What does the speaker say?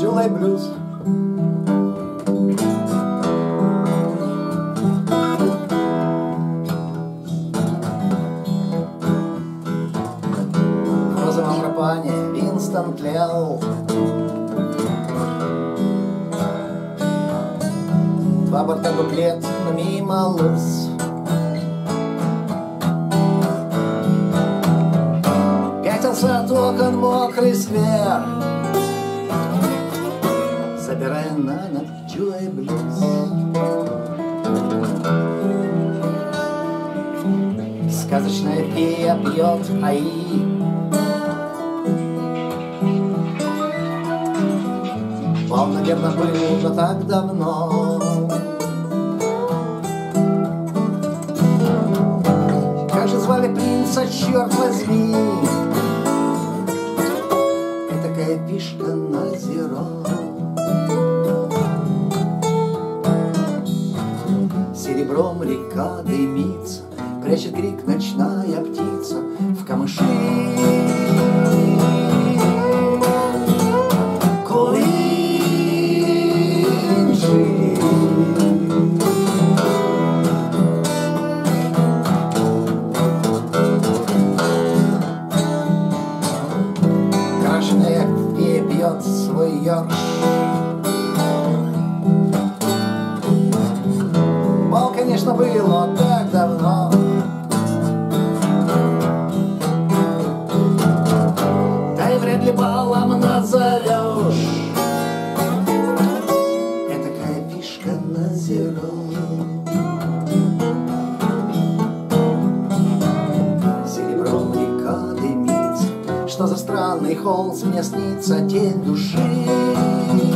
джулай блюз. В розовом рапане Винстон тлел. Два борта дуплет, но мимо луз. Пятился от окон мокрый сквер, собирая на ночь джулай блюз. Сказочная фея пьет аи. Бал, наверное, был, но так давно. Как же звали принца, черт возьми? Этакая фишка на зеро. Серебром река дымится, прячет крик ночная птица в камыши. Крашеная фея пьет свой ёрш. Бал, конечно, был, но так давно. Да и вряд ли балом назовешь. Этакая фишка на зеро. Серебром река дымится. Что за странный холст мне снится, тень души.